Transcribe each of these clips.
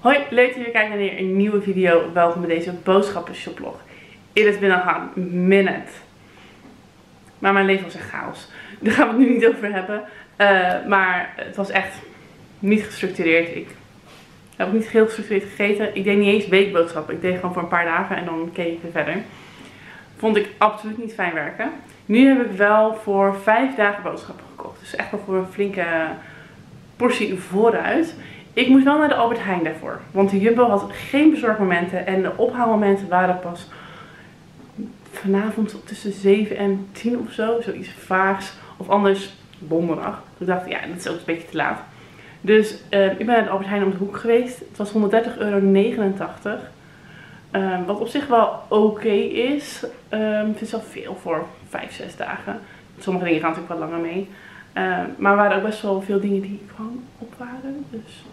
Hoi, leuk dat je weer kijkt naar weer een nieuwe video. Welkom bij deze boodschappen shoplog. It has been a hot minute. Maar mijn leven was echt chaos. Daar gaan we het nu niet over hebben. Maar het was echt niet gestructureerd. Ik heb ook niet heel gestructureerd gegeten. Ik deed niet eens weekboodschappen. Ik deed gewoon voor een paar dagen en dan keek ik weer verder. Vond ik absoluut niet fijn werken. Nu heb ik wel voor 5 dagen boodschappen gekocht. Dus echt wel voor een flinke portie vooruit. Ik moest wel naar de Albert Heijn daarvoor. Want de Jumbo had geen bezorgmomenten. En de ophaalmomenten waren pas vanavond tussen 7 en 10 of zo. Zoiets vaags. Of anders donderdag. Dus ik dacht, ja, dat is ook een beetje te laat. Dus ik ben naar de Albert Heijn om de hoek geweest. Het was €130,89. Wat op zich wel oké is. Ik vind het wel veel voor 5, 6 dagen. Sommige dingen gaan natuurlijk wel langer mee. Maar er waren ook best wel veel dingen die gewoon op waren.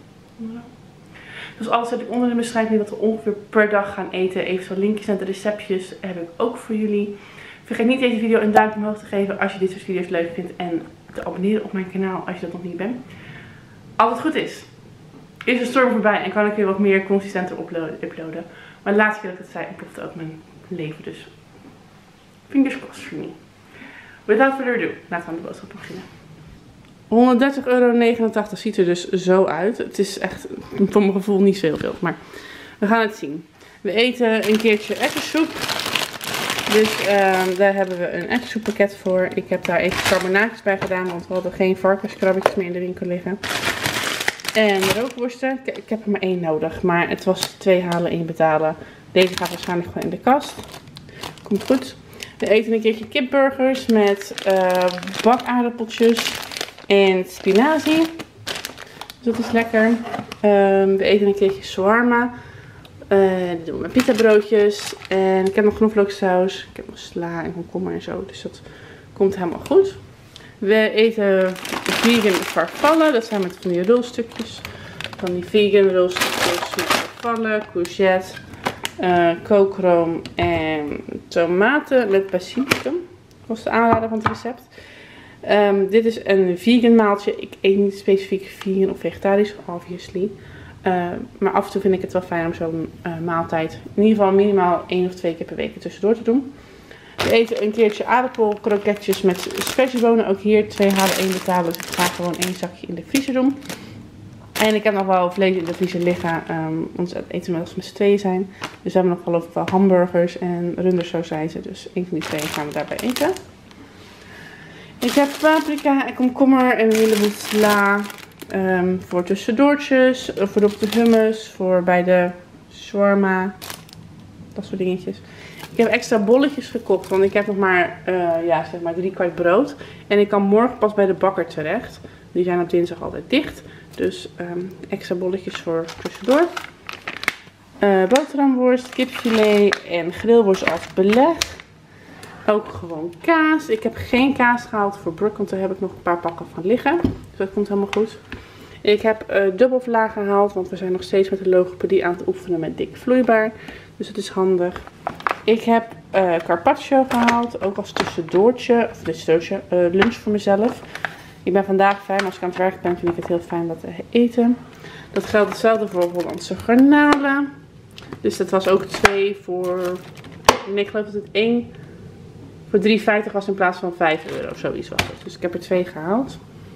Dus alles heb ik onder de beschrijving wat we ongeveer per dag gaan eten. Eventueel linkjes naar de receptjes heb ik ook voor jullie. Vergeet niet deze video een duimpje omhoog te geven als je dit soort video's leuk vindt. En te abonneren op mijn kanaal als je dat nog niet bent. Als het goed is de storm voorbij en kan ik weer wat meer consistenter uploaden. Maar de laatste keer dat ik het zei, ontplofte ook mijn leven. Dus fingers crossed for me. Without further ado, laten we aan de boodschap beginnen. €130,89 ziet er dus zo uit. Het is echt, voor mijn gevoel, niet zo heel veel. Maar we gaan het zien. We eten een keertje erwtensoep. Dus daar hebben we een erwtensoeppakket voor. Ik heb daar even carbonaatjes bij gedaan. Want we hadden geen varkenskrabbetjes meer in de winkel liggen. En rookworsten. Ik heb er maar 1 nodig. Maar het was 2 halen, 1 betalen. Deze gaat waarschijnlijk gewoon in de kast. Komt goed. We eten een keertje kipburgers met bakaardappeltjes en spinazie. Dus dat is lekker. We eten een keertje shawarma. Dat doen we met pita broodjes. En ik heb nog knoflooksaus. Ik heb nog sla en komkommer en zo. Dus dat komt helemaal goed. We eten vegan farfalle. Dat zijn met van die rolstukjes. Van die vegan rolstukjes. Farfalle, courgette, kookroom en tomaten met basilicum. Dat was de aanrader van het recept. Dit is een vegan maaltje. Ik eet niet specifiek vegan of vegetarisch, obviously. Maar af en toe vind ik het wel fijn om zo'n maaltijd in ieder geval minimaal 1 of 2 keer per week tussendoor te doen. We eten een keertje aardappelkroketjes met sperziebonen. Ook hier 2 halen, 1 betalen. Dus ik ga gewoon 1 zakje in de vriezer doen. En ik heb nog wel vlees in de vriezer liggen. Want het eten we als we met z'n tweeën zijn. Dus we hebben nog geloof ik wel hamburgers en rundersausijzen. Dus 1 van die 2 gaan we daarbij eten. Ik heb paprika en komkommer en een heleboel sla. Voor tussendoortjes. Voor op de hummus. Voor bij de shawarma. Dat soort dingetjes. Ik heb extra bolletjes gekocht. Want ik heb nog maar, zeg maar 3/4 brood. En ik kan morgen pas bij de bakker terecht. Die zijn op dinsdag altijd dicht. Dus extra bolletjes voor tussendoor. Boterhamworst, kipfilet en grillworst als beleg. Ook gewoon kaas. Ik heb geen kaas gehaald voor Brooke, want daar heb ik nog een paar pakken van liggen. Dus dat komt helemaal goed. Ik heb dubbelvla gehaald, want we zijn nog steeds met de logopedie aan het oefenen met dik vloeibaar. Dus dat is handig. Ik heb carpaccio gehaald, ook als tussendoortje, lunch voor mezelf. Ik ben vandaag fijn, als ik aan het werk ben, vind ik het heel fijn dat te eten. Dat geldt hetzelfde voor Hollandse garnalen. Dus dat was ook 2 voor, nee, ik geloof dat het 1 voor €3,50 was in plaats van €5 of zoiets was het. Dus ik heb er 2 gehaald.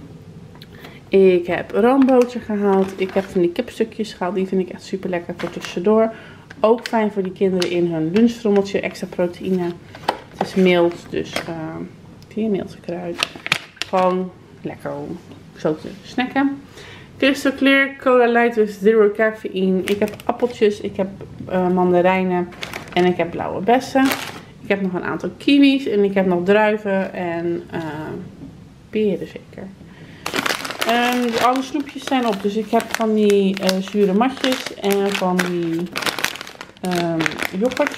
Ik heb roomboter gehaald. Ik heb van die kipstukjes gehaald. Die vind ik echt super lekker voor tussendoor. Ook fijn voor die kinderen in hun lunchtrommeltje. Extra proteïne. Het is mild, dus zie je, mild kruid. Gewoon lekker om zo te snacken. Crystal Clear Cola Light with zero caffeine. Ik heb appeltjes. Ik heb mandarijnen. En ik heb blauwe bessen. Ik heb nog een aantal kiwis. En ik heb nog druiven en peren zeker. Alle snoepjes zijn op. Dus ik heb van die zure matjes. En van die yoghurt.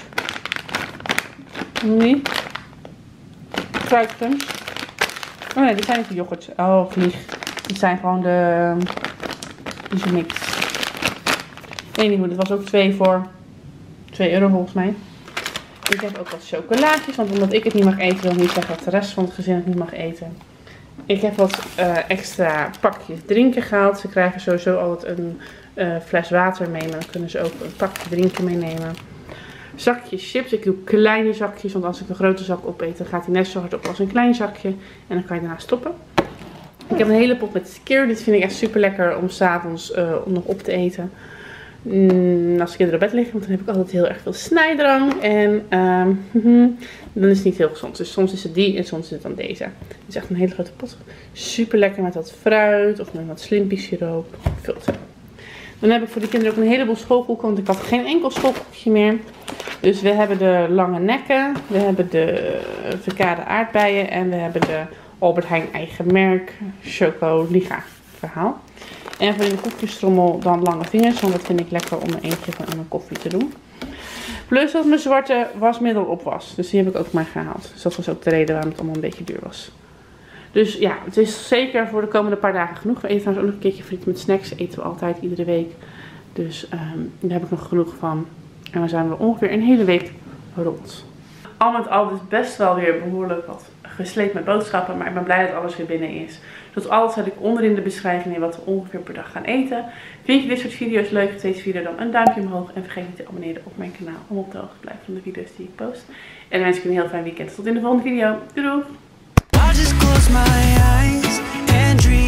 Nee. Kruidcrunch. Oh nee, dit zijn niet de yoghurt. Oh, vlieg. Dit zijn gewoon de mix. Nee, niet goed. Dit was ook 2 voor €2 volgens mij. Ik heb ook wat chocolaatjes, want omdat ik het niet mag eten, wil niet zeggen dat de rest van het gezin het niet mag eten. Ik heb wat extra pakjes drinken gehaald. Ze krijgen sowieso altijd een fles water mee. Maar dan kunnen ze ook een pakje drinken meenemen. Zakjes chips. Ik doe kleine zakjes. Want als ik een grote zak opeet, dan gaat hij net zo hard op als een klein zakje. En dan kan je daarna stoppen. Ik heb een hele pot met skyr. Dit vind ik echt super lekker om 's avonds nog op te eten. Als kinderen op bed liggen, want dan heb ik altijd heel erg veel snijdrang. En dan is het niet heel gezond. Dus soms is het die en soms is het dan deze. Het is echt een hele grote pot. Super lekker met wat fruit of met wat slimpie siroop. Veel te. Dan heb ik voor de kinderen ook een heleboel schoolkoeken, want ik had geen enkel schoolkoekje meer. Dus we hebben de lange nekken, we hebben de verkade aardbeien en we hebben de Albert Heijn eigen merk Choco Liga verhaal. En voor in de koekjestrommel dan lange vingers, want dat vind ik lekker om er eentje van in mijn koffie te doen. Plus dat mijn zwarte wasmiddel op was, dus die heb ik ook maar gehaald. Dus dat was ook de reden waarom het allemaal een beetje duur was. Dus ja, het is zeker voor de komende paar dagen genoeg. We eten trouwens ook nog een keertje friet met snacks. Dat eten we altijd iedere week. Dus daar heb ik nog genoeg van. En dan zijn we ongeveer een hele week rond. Al met al dus best wel weer behoorlijk wat gesleept met boodschappen. Maar ik ben blij dat alles weer binnen is. Zoals altijd zet ik onderin de beschrijving in wat we ongeveer per dag gaan eten. Vind je dit soort video's leuk? Geef deze video dan een duimpje omhoog. En vergeet niet te abonneren op mijn kanaal om op de hoogte te blijven van de video's die ik post. En dan wens ik je een heel fijn weekend. Tot in de volgende video. Doei doei! I just close my eyes and dream.